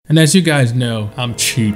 And as you guys know, I'm cheap.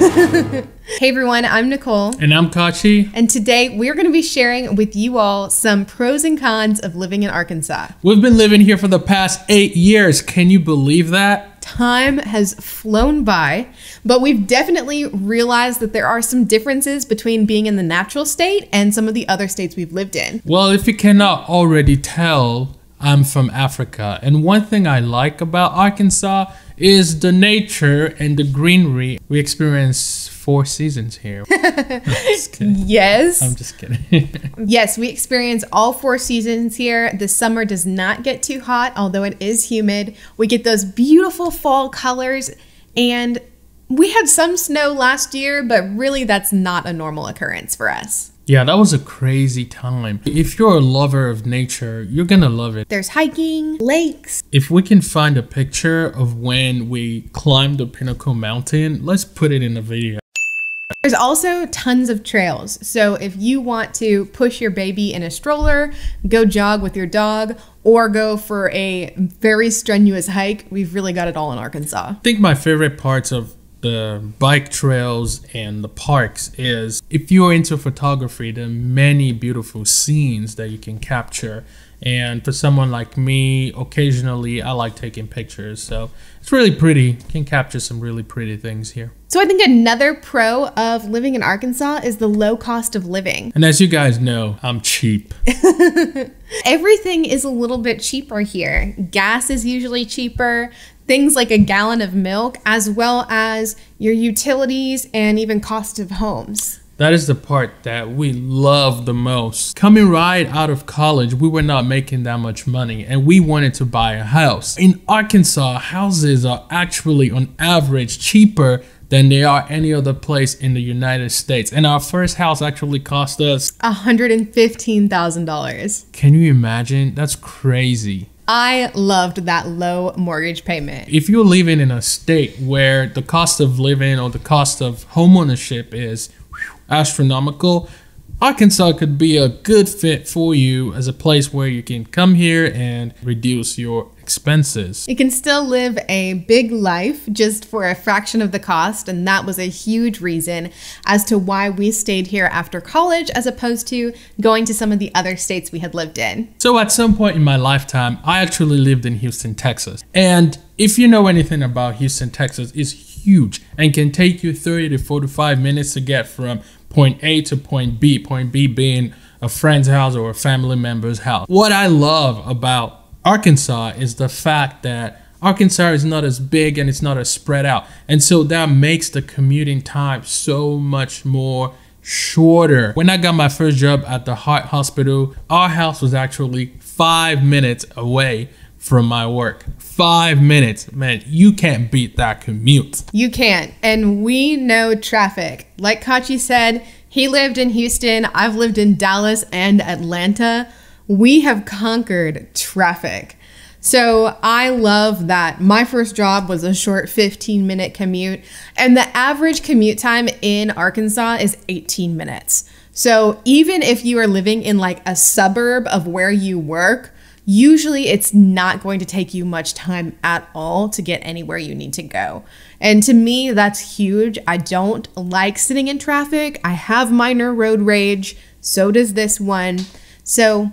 Hey everyone, I'm Nicole. And I'm Kachi. And today we're going to be sharing with you all some pros and cons of living in Arkansas. We've been living here for the past 8 years. Can you believe that? Time has flown by, but we've definitely realized that there are some differences between being in the natural state and some of the other states we've lived in. Well, if you cannot already tell, I'm from Africa. And one thing I like about Arkansas is the nature and the greenery. We experience 4 seasons here. Just kidding. Yes. I'm just kidding. Yes, we experience all 4 seasons here. The summer does not get too hot, although it is humid. We get those beautiful fall colors, and we had some snow last year, but really that's not a normal occurrence for us. Yeah, that was a crazy time. If you're a lover of nature, you're gonna love it. There's hiking, lakes. If we can find a picture of when we climbed the Pinnacle Mountain, let's put it in a video. There's also tons of trails. So if you want to push your baby in a stroller, go jog with your dog, or go for a very strenuous hike, we've really got it all in Arkansas. I think my favorite parts of the bike trails and the parks is if you're into photography, there are many beautiful scenes that you can capture. And for someone like me, occasionally I like taking pictures. So it's really pretty. You can capture some really pretty things here. So I think another pro of living in Arkansas is the low cost of living. And as you guys know, I'm cheap. Everything is a little bit cheaper here. Gas is usually cheaper. Things like a gallon of milk, as well as your utilities and even cost of homes. That is the part that we love the most. Coming right out of college, we were not making that much money and we wanted to buy a house. In Arkansas, houses are actually on average cheaper than they are any other place in the United States. And our first house actually cost us $115,000. Can you imagine? That's crazy. I loved that low mortgage payment. If you're living in a state where the cost of living or the cost of homeownership is astronomical, Arkansas could be a good fit for you as a place where you can come here and reduce your expenses. You can still live a big life just for a fraction of the cost, and that was a huge reason as to why we stayed here after college as opposed to going to some of the other states we had lived in. So at some point in my lifetime, I actually lived in Houston, Texas. And if you know anything about Houston, Texas, it's huge and can take you 30 to 45 minutes to get from point A to point B being a friend's house or a family member's house. What I love about Arkansas is the fact that Arkansas is not as big and it's not as spread out. And so that makes the commuting time so much more shorter. When I got my first job at the heart hospital, our house was actually 5 minutes away from my work. 5 minutes. Man, you can't beat that commute. You can't. And we know traffic. Like Kachi said, he lived in Houston. I've lived in Dallas and Atlanta. We have conquered traffic. So I love that my first job was a short 15-minute commute, and the average commute time in Arkansas is 18 minutes. So even if you are living in like a suburb of where you work, usually it's not going to take you much time at all to get anywhere you need to go. And to me, that's huge. I don't like sitting in traffic. I have minor road rage. So does this one. So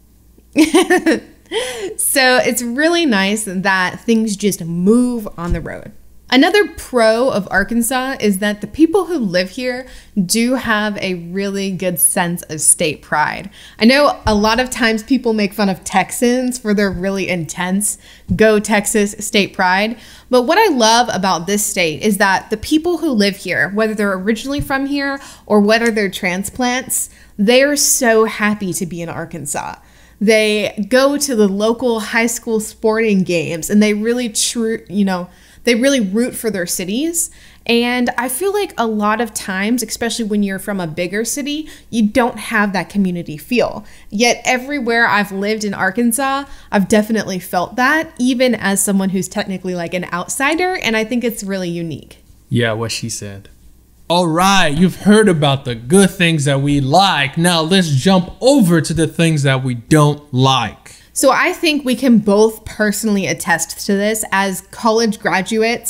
it's really nice that things just move on the road. Another pro of Arkansas is that the people who live here do have a really good sense of state pride. I know a lot of times people make fun of Texans for their really intense go Texas state pride, but what I love about this state is that the people who live here, whether they're originally from here or whether they're transplants, they're so happy to be in Arkansas. They go to the local high school sporting games and they really they really root for their cities. And I feel like a lot of times, especially when you're from a bigger city, you don't have that community feel. Yet everywhere I've lived in Arkansas, I've definitely felt that, even as someone who's technically like an outsider. And I think it's really unique. Yeah, what she said. All right, you've heard about the good things that we like. Now let's jump over to the things that we don't like. So I think we can both personally attest to this as college graduates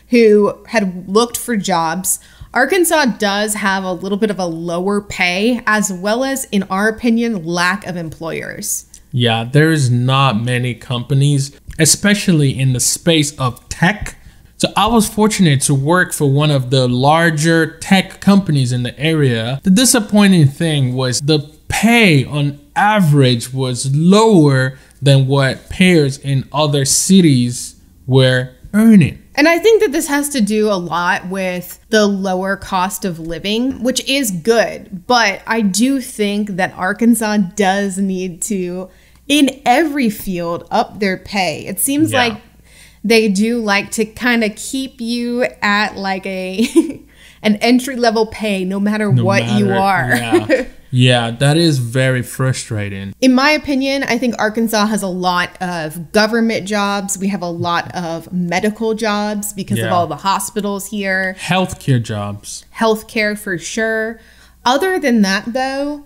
who had looked for jobs. Arkansas does have a little bit of a lower pay, as well as, in our opinion, lack of employers. Yeah, there's not many companies, especially in the space of tech. So I was fortunate to work for one of the larger tech companies in the area. The disappointing thing was the pay on average was lower than what peers in other cities were earning. And I think that this has to do a lot with the lower cost of living, which is good. But I do think that Arkansas does need to, in every field, up their pay. It seems like they do like to kind of keep you at like an entry-level pay no matter what you are. Yeah. Yeah, that is very frustrating. In my opinion, I think Arkansas has a lot of government jobs. We have a lot of medical jobs because of all the hospitals here. Healthcare jobs. Healthcare for sure. Other than that, though,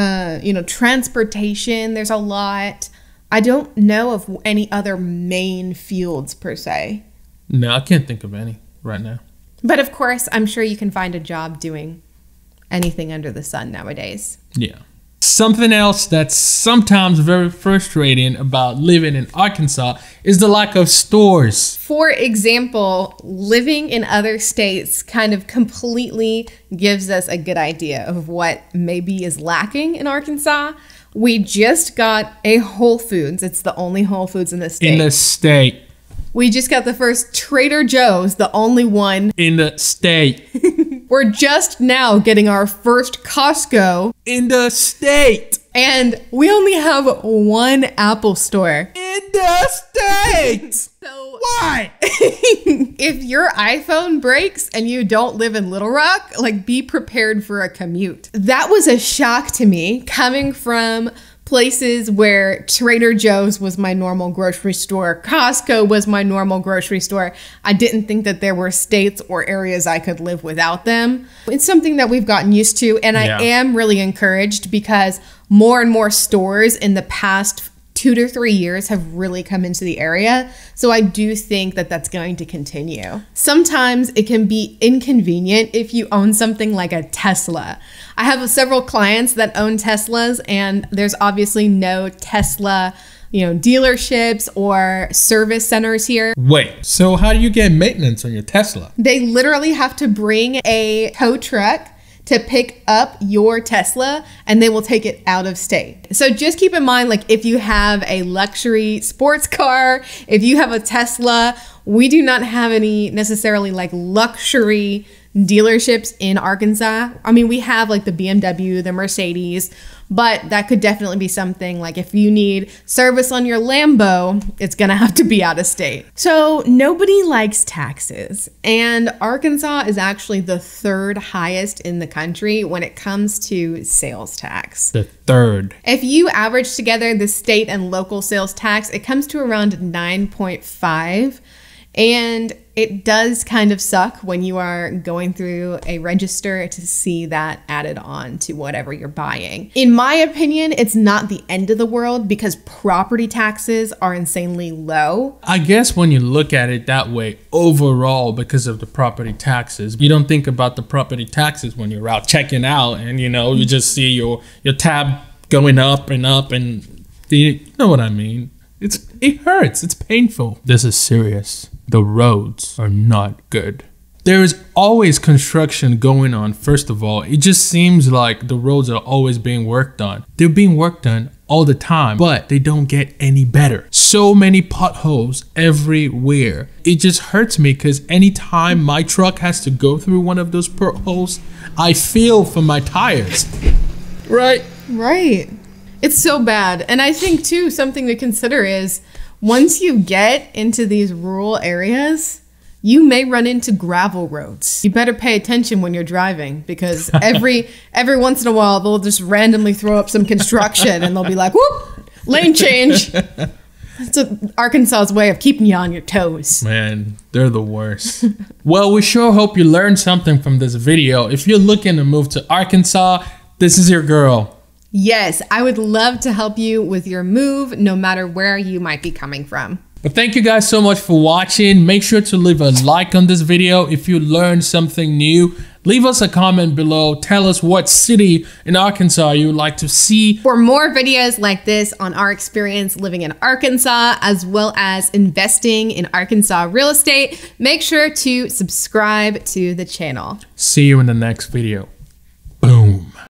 transportation, there's a lot. I don't know of any other main fields per se. No, I can't think of any right now. But of course, I'm sure you can find a job doing anything under the sun nowadays. Yeah. Something else that's sometimes very frustrating about living in Arkansas is the lack of stores. For example, living in other states kind of completely gives us a good idea of what maybe is lacking in Arkansas. We just got a Whole Foods. It's the only Whole Foods in the state. In the state. We just got the first Trader Joe's, the only one in the state. We're just now getting our first Costco in the state. And we only have one Apple store in the state. So why? If your iPhone breaks and you don't live in Little Rock, like, be prepared for a commute. That was a shock to me, coming from places where Trader Joe's was my normal grocery store, Costco was my normal grocery store. I didn't think that there were states or areas I could live without them. It's something that we've gotten used to, and I am really encouraged because more and more stores in the past 2 to 3 years have really come into the area. So I do think that that's going to continue. Sometimes it can be inconvenient if you own something like a Tesla. I have several clients that own Teslas, and there's obviously no Tesla, dealerships or service centers here. Wait, so how do you get maintenance on your Tesla? They literally have to bring a tow truck to pick up your Tesla, and they will take it out of state. So just keep in mind, like, if you have a luxury sports car, if you have a Tesla, we do not have any necessarily like luxury dealerships in Arkansas. I mean, we have like the BMW, the Mercedes, but that could definitely be something like if you need service on your Lambo, it's gonna have to be out of state. So nobody likes taxes, and Arkansas is actually the 3rd highest in the country when it comes to sales tax. The 3rd. If you average together the state and local sales tax, it comes to around 9.5. And it does kind of suck when you are going through a register to see that added on to whatever you're buying. In my opinion, it's not the end of the world because property taxes are insanely low. I guess when you look at it that way, overall, because of the property taxes, you don't think about the property taxes when you're out checking out and, you just see your tab going up and up, and you know what I mean? It hurts. It's painful. This is serious. The roads are not good. There is always construction going on. First of all, it just seems like the roads are always being worked on. They're being worked on all the time, but they don't get any better. So many potholes everywhere. It just hurts me because anytime my truck has to go through one of those potholes, I feel for my tires. Right? Right. It's so bad. And I think, too, something to consider is once you get into these rural areas, you may run into gravel roads. You better pay attention when you're driving because every once in a while, they'll just randomly throw up some construction and they'll be like, whoop, lane change. It's Arkansas's way of keeping you on your toes. Man, they're the worst. Well, we sure hope you learned something from this video. If you're looking to move to Arkansas, this is your girl. Yes, I would love to help you with your move, no matter where you might be coming from. But thank you guys so much for watching. Make sure to leave a like on this video if you learned something new. Leave us a comment below. Tell us what city in Arkansas you would like to see. For more videos like this on our experience living in Arkansas, as well as investing in Arkansas real estate, make sure to subscribe to the channel. See you in the next video.